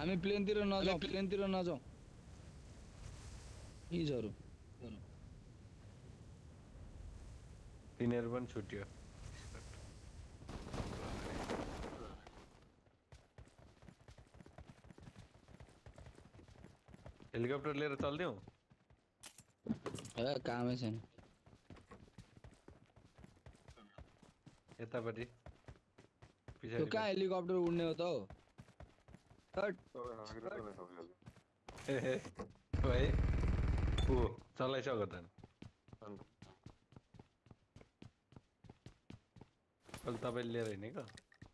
हामी प्लेनतिर नजाउँ हिजहरू तिनीहरू पनि छुट्यो हेलिकप्टर लिएर चल्दियौ कामै छैन यतापट्टि त्यो पछाडि कहाँ हेलिकप्टर उड्ने हो त हौ ए भाइ ओ चलाइसक्यो त अहिले तपाईँले लिएर हिँडेको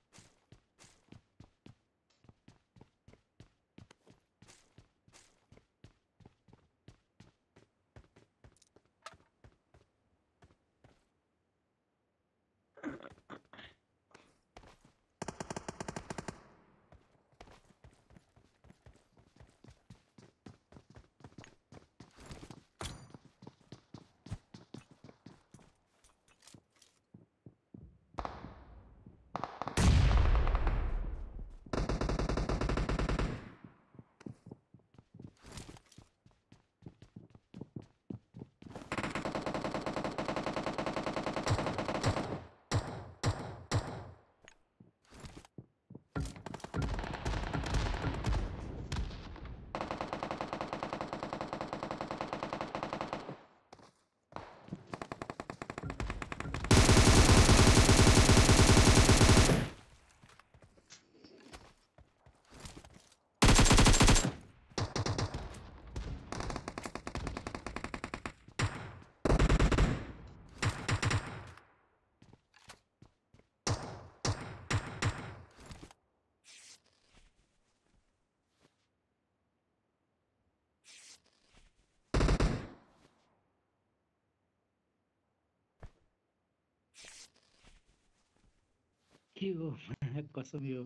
के हो कसम यो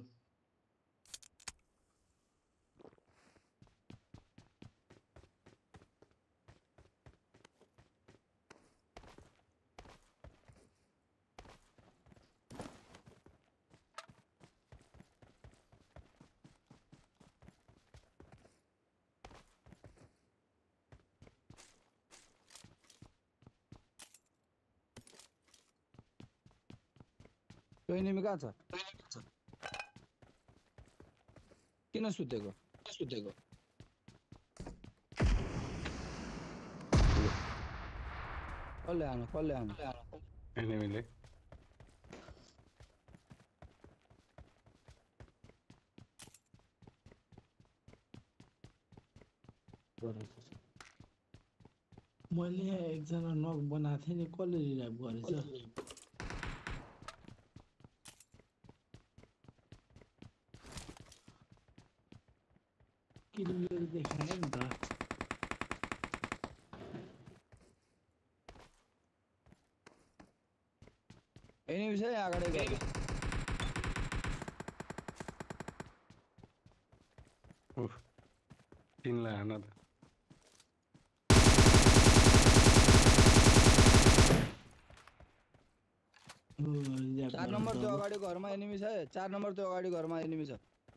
त्यो एनिमी कहाँ छ किन सुतेको कसले आउनु एनिमीले मैले यहाँ एकजना नक बनाएको थिएँ नि कसले रिभाइभ गरेछ किलियर देखाएन नि त एनिमी छ यहाँ अगाडि गएको उफ तिनलाई हान त 4 नम्बर त्यो अगाडि घरमा एनिमी छ 4 नम्बर त्यो अगाडि घरमा एनिमी छ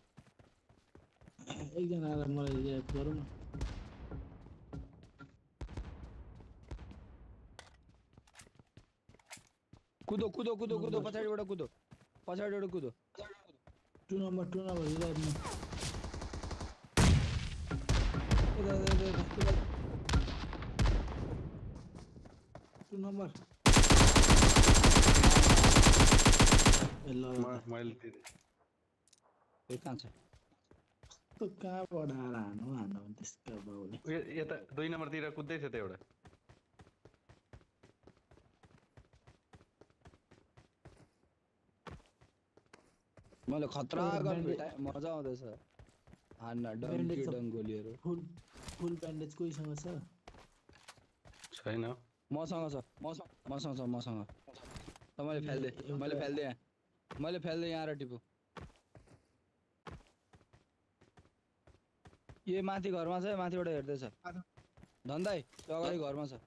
एकजना आएर मलाई रिभाइभ गरौँ न कुदो पछाडिबाट कुदो 2 नम्बर रिभाइभ न 2 नम्बर मैले दिएँ ए कहाँ छ त कहाँबाट आएर हान्नु त्यसका बाउले यता 2 नम्बरतिर कुद्दै थियो त एउटा मैले खतरा गन भेटाए मजा आउँदैछ हान्न डङ्गोलीहरु फुल ब्यान्डेज कोहीसँग छ छैन मसँग छ त मैले फाल्दे यहाँ र टिपु यो माथि घरमा छ माथिबाट हेर्दै छ धन्दाइ त्यो अगाडि घरमा छ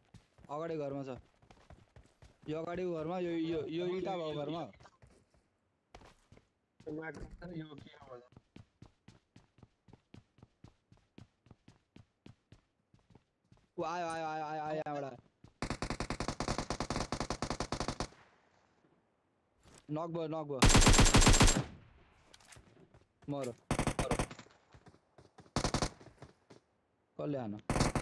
यो अगाडि घरमा यो इटा भएको घरमा ऊ आयो आयो आयो आयो आयो यहाँबाट नक भयो मरो कसले हान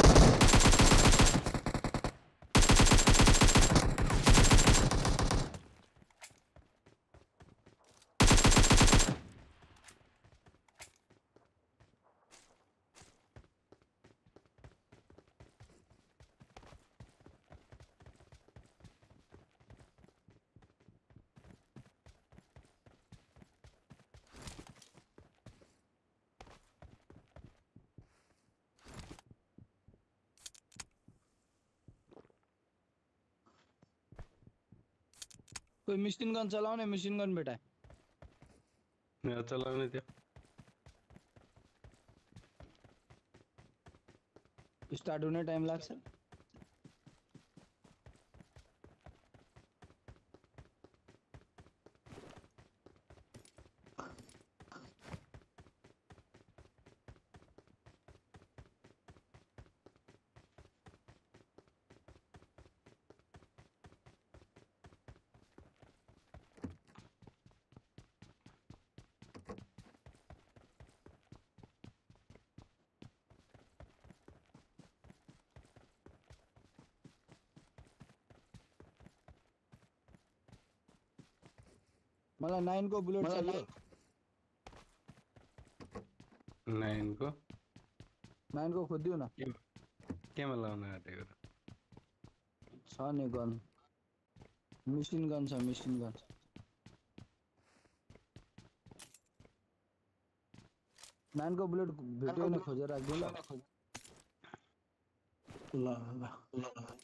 कोही मिसिन गन चलाउने मिसिन गन बेटा यहाँ चलाउने त्यो स्टार्ट हुने टाइम लाग्छ मलाई 9 को बुलेट चाहियो 9 को 9 को खोदियो न केमा लाउन आँटेको त छ नि गन मिसिन गन छ मिसिन गन 9 को बुलेट भेट्यो भने खोजेर राख्दिनु ल ल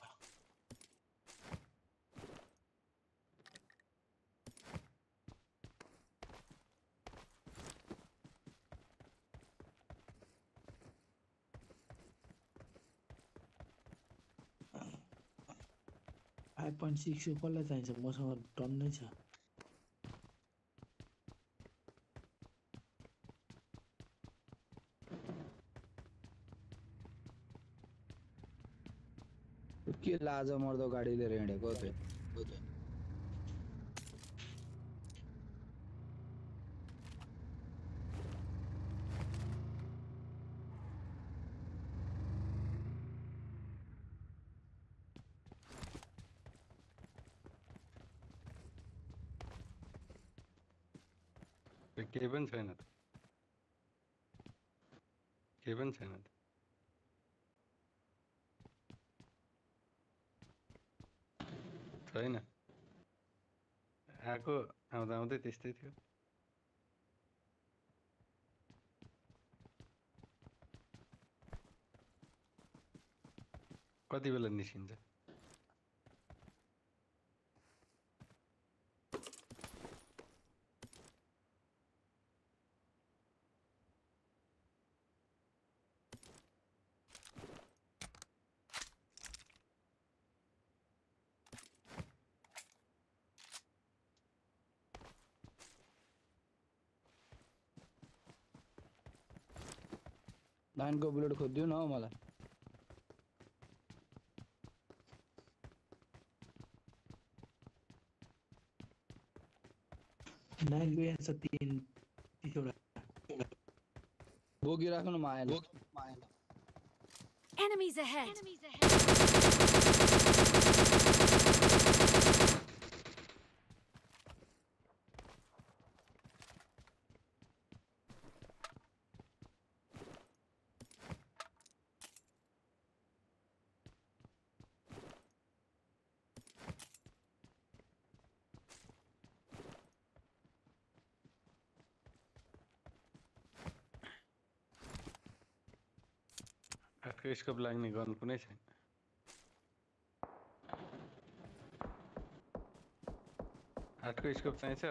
फाइभ पोइन्ट सिक्स कसलाई चाहिन्छ मसँग टन्नै छ के लाज मर्दो गाडी लिएर हिँडेको त्यो केही पनि छैन त केही पनि छैन त छैन आएको आउँदा आउँदै त्यस्तै थियो कति बेला निस्किन्छ नाइन को बुलेट खोदियो न हौ मलाई नाइन गयो छ तीन बोगी राख्नु म आएन Enemies ahead. आजको स्कोप लाग्ने गन कुनै छैन आजको स्कोप चाहिन्छ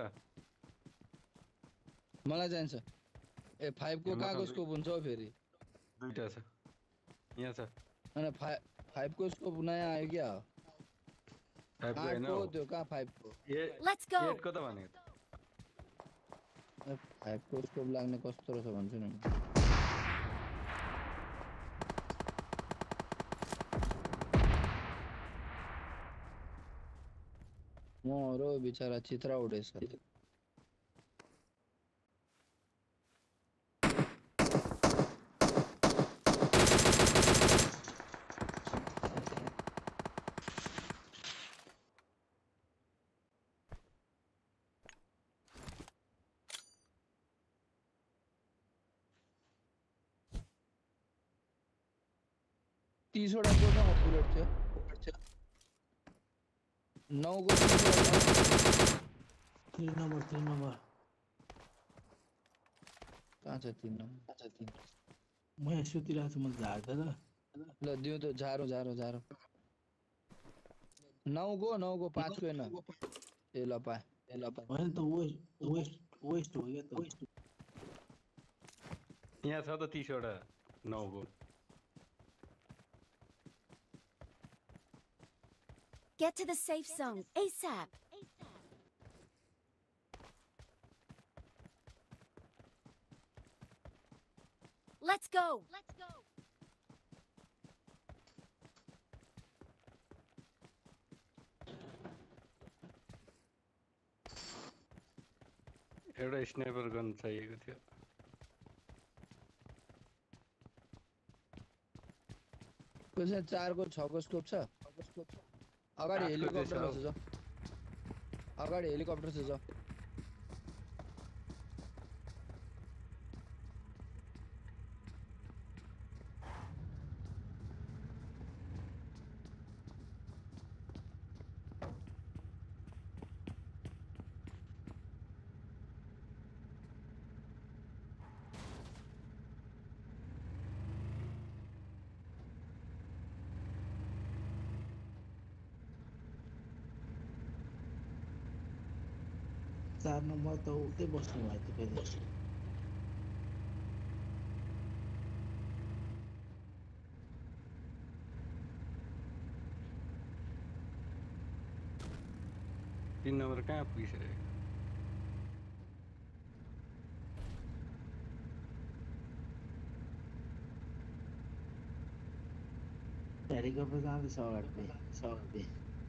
मलाई चाहिन्छ ए 5 को कहाँको स्कोप हुन्छ हौ फेरि दुईटा छ यहाँ छ हैन 5 को स्कोप नयाँ आयो क्या 5 को हैन को त्यो कहाँ 5 को Let's go. 8 को त भनेको 5 को स्कोप लाग्ने कस्तो रहेछ भन्छु नि मोरो बिचारा चित्रा उडेछ तीसवटा कोसँग बुलेट थियो 9 को 3 नंबर कहाँ छ 3 नम्बर म यहाँ सुतिरहेको छु मैले झार्दा र ल दिउ त झारो 9 को 5 को हैन ए ल पा होइन त वेस्ट हो क्या त यहाँ छ त 30 वटा 9 को Get to the safe zone ASAP. Let's go. एउटा स्नाइपर गन चाहिएको थियो कसै 4 को 6 को स्कोप छ अगाडि हेलिकप्टर छ अगाडि हेलिकप्टर छ चार नम्बर त उतै बस्नु भयो त फेरि तीन नम्बर कहाँ पुगिसक्यो हेलिकप्टर जाँदैछ अगाडि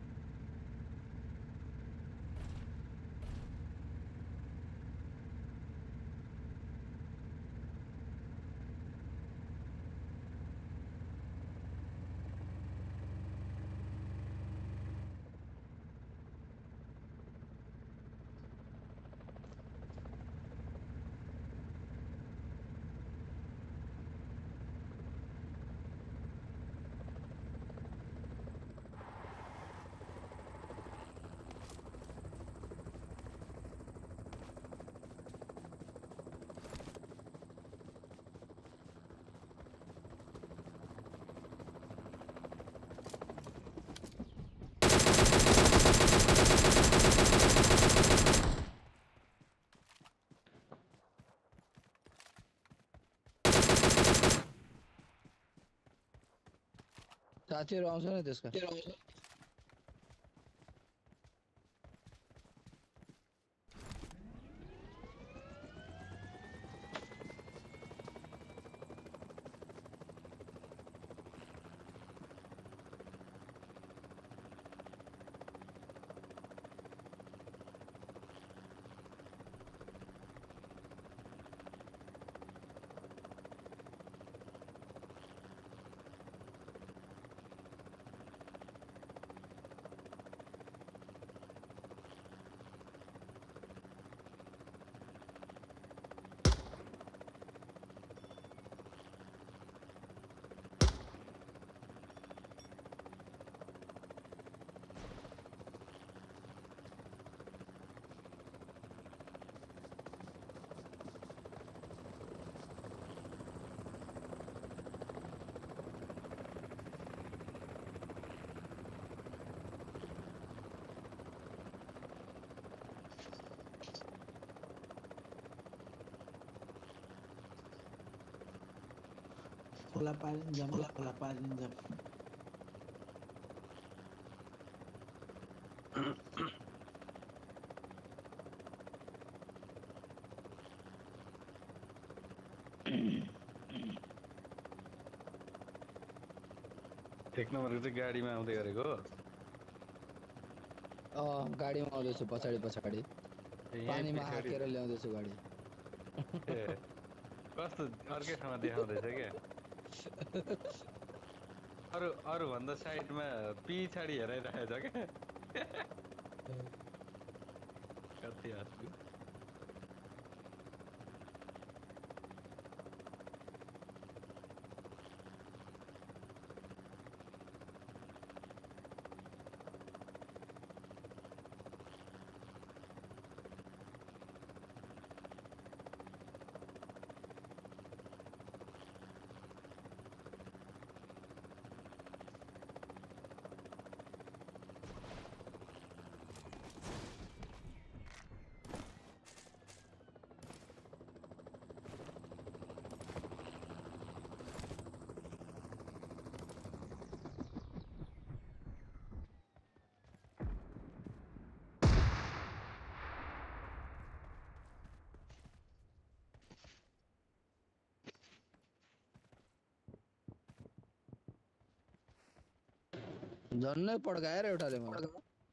साथीहरु आउँछ नि त्यसका खोला पारिन जाम एक नम्बरको चाहिँ गाडीमा आउँदै गरेको गाडीमा आउँदैछु पछाडि पछाडि यहीँ पानीमा पछाडि हाकेर ल्याउँदैछु गाडी ए कस्तो अर्कै ठाउँमा देखाउँदैछ क्या अरू अरू भन्दा साइडमा पछाडि हेराइरहेछ क्या कति हाँस्नु झन्नै पड्काएर एउटाले मलाई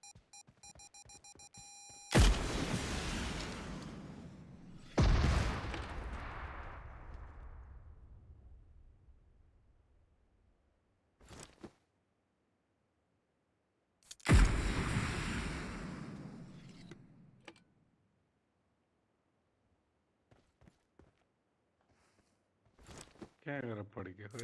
क्या गरेर पड्क्यो खोइ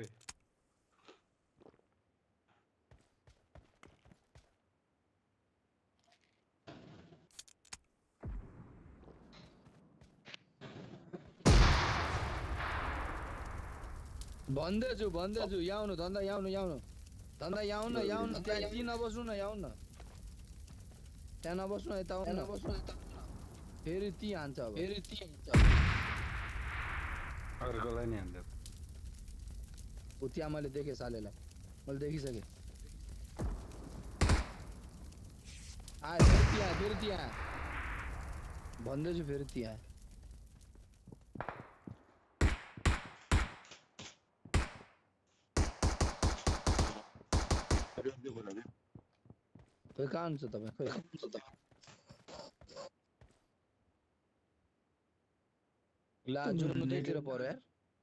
भन्दैछु यहाँ आउनु धन्दा यहाँ आउनु धन्दा यहाँ आउनु त्यहाँ ती नबस्नु न यहाँ आउनु त्यहाँ नबस्नु यता आउनु फेरि ती हान्छ अब अर्कोलाई नि हान्दा ऊ त्यहाँ मैले देखेँ सालेलाई मैले देखिसकेँ आयो फेरि त्यहाँ भन्दैछु फेरि त्यहाँ खोइ कहाँ हुन्छ तपाईँ खोइ ला जुन त्यतिर पर्यो यार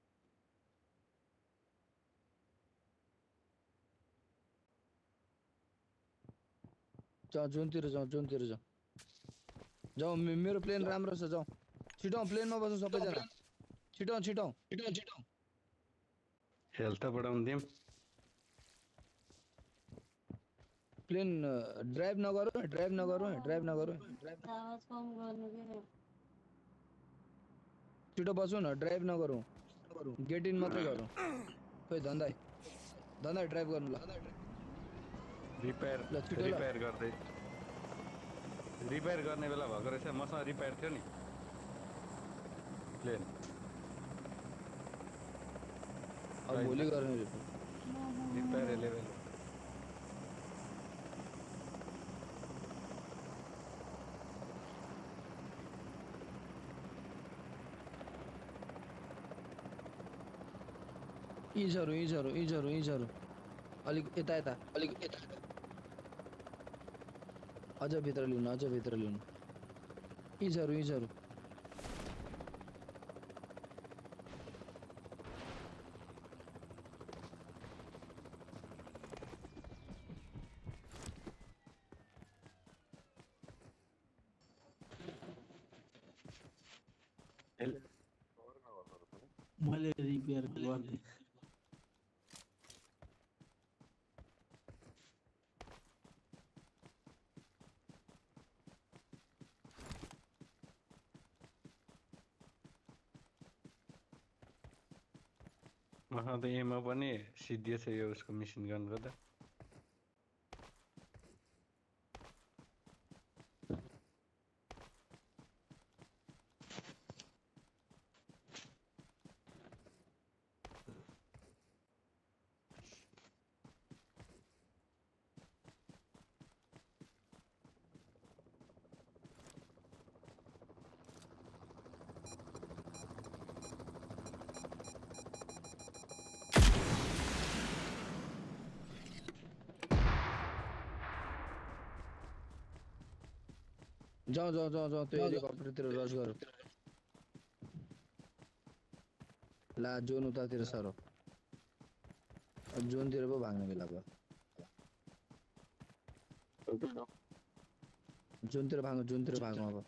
जुनतिर जाउँ मेरो प्लेन राम्रो छ जाउँ छिटो प्लेनमा बस्नु सबैजना छिटो हेल्थ त बढाउनु दिउँ प्लेन ड्राइभ नगरौँ छिटो बसौँ न ड्राइभ नगरौँ गेट इन मात्रै गरौँ खोइ धन्दा ड्राइभ गर्नु ल रिपेयर गर्ने बेला भएको रहेछ मसँग रिपेयर थियो नि प्लेन अब भोलि गर्ने रिपेयर 11 इजहरू अलिक यता अझ भित्र लिनु इजहरू मैले रिपेयर गर्दै मसँग त एमा पनि सिद्धियो छ यो उसको मिसन गन गर्दा जाऊ जाऊ जाऊ जाऊ त्यो हेलिकप्टरतिर रस गर ला जोन उतातिर सर जोनतिर पो भाग्न बेला भयो जोनतिर भागौँ अब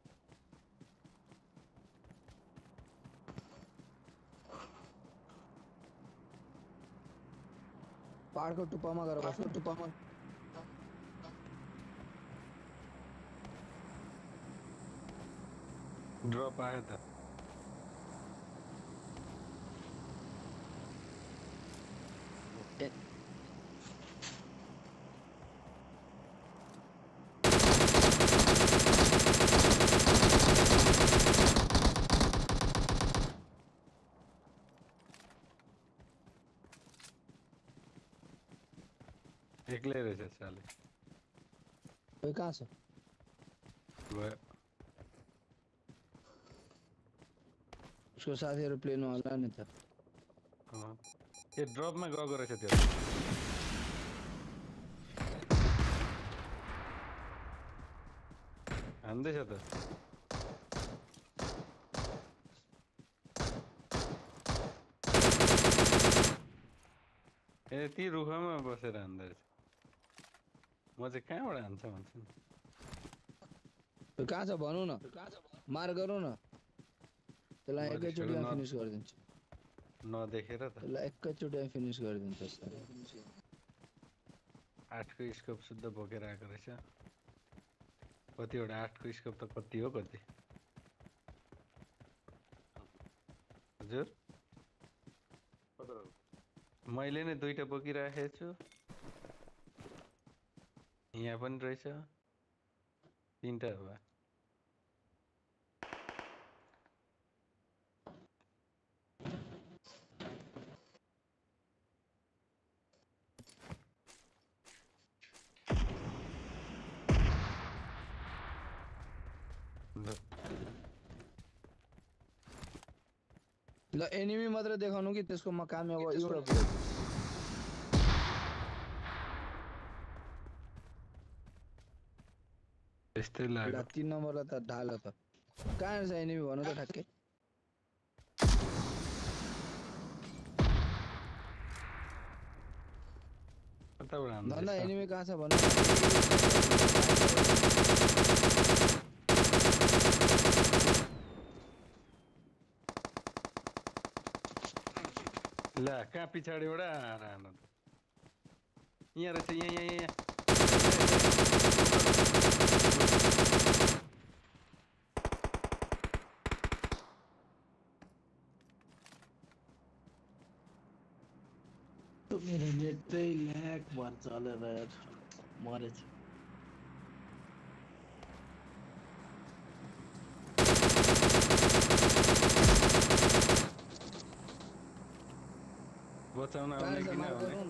पहाडको टुप्पामा गएर बस्नु टुप्पामा ड्रप आयो त एक्लै रहेछ साले खोइ कहाँ छ गयो उसको साथीहरू प्लेनमा होला नि त ए ड्रपमा गएको रहेछ त्यो हान्दैछ त ए ती रुखमा बसेर हान्दै रहेछ म चाहिँ कहाँबाट हान्छ भन्छु नि त्यो कहाँ छ भनौँ न मार गरौँ न त्यसलाई एकैचोटिमा फिनिस गरिदिन्छु नदेखेर त त्यसलाई एकैचोटिमा फिनिस गरिदिन्छ 8 को स्कोप शुद्ध बोकेर आएको रहेछ कतिवटा 8 को स्कोप त कति हो कति हजुर मैले नै दुईटा बोकिराखेको छु यहाँ पनि रहेछ तीनटा हो ल एनिमी मात्र देखाउनु कि त्यसको म काम अब युरोप यस्तै लाग्यो 3 नम्बरलाई त ढाल त कहाँ छ एनिमी भन्नु त ठ्याक्कै कताबाट हान्छ भन्दा एनिमी कहाँ छ भन्नु ला कहाँ पछाडिबाट आएर हान त यहाँ रहेछ यहाँ मेरो नेट चाहिँ ल्याग भएर चलेर मरेछ बचाउन आउने कहाँ छ किन मार आउने गरौँ न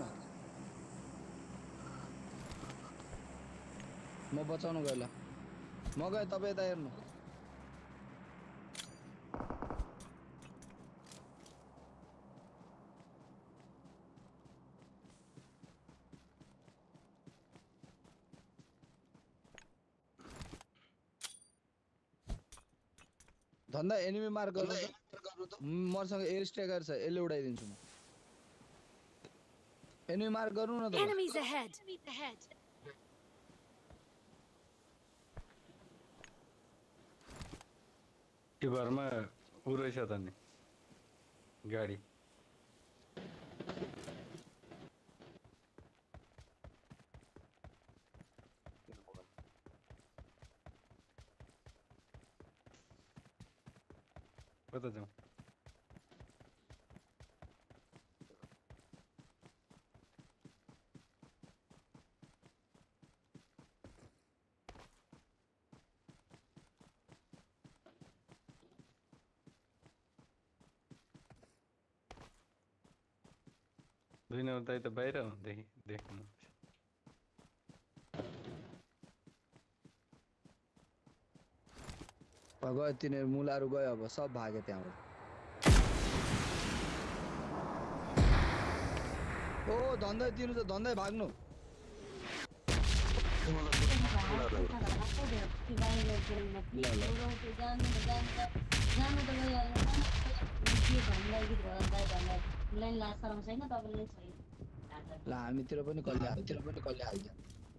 म बचाउनु गएँ ल म गएँ तपाईँ यता हेर्नु धन्दा एनिमी मार गर्नु त मसँग एयर स्ट्राइकर छ यसले उडाइदिन्छु म एनिमी मार गर्नु न त Enemies ahead. त्यो घरमा उ रहेछ त नि गाडी कता जाउँ दुई नम्बर दाइ त बाहिर हुँदै देख्नु गयो तिनीहरू मुलाहरू गयो अब सब भाग्यो त्यहाँबाट ओ धन्दै दिनु त धन्दै भाग्नु ल हामीतिर पनि कसले हाल्छ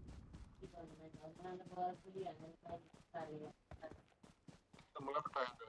मलाई त पाएन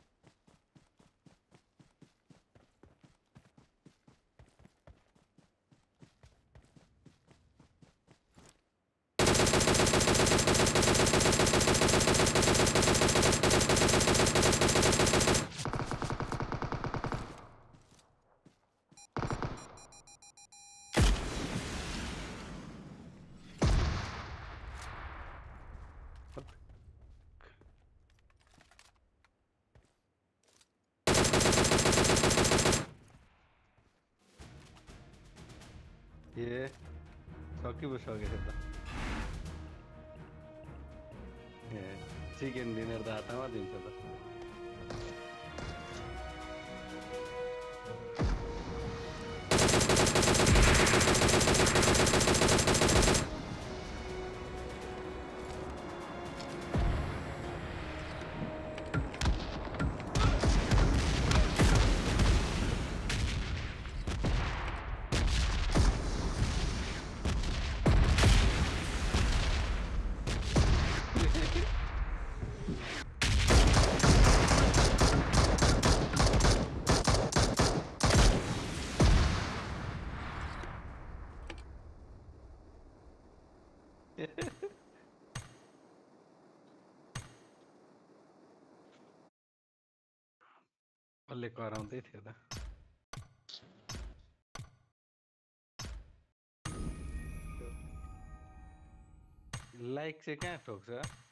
ए सकिसकेछ त ए चिकन डिनर त हातमा दिन्छ त कसले कराउँदै थियो त लाइक चाहिँ कहाँ ठोक्छ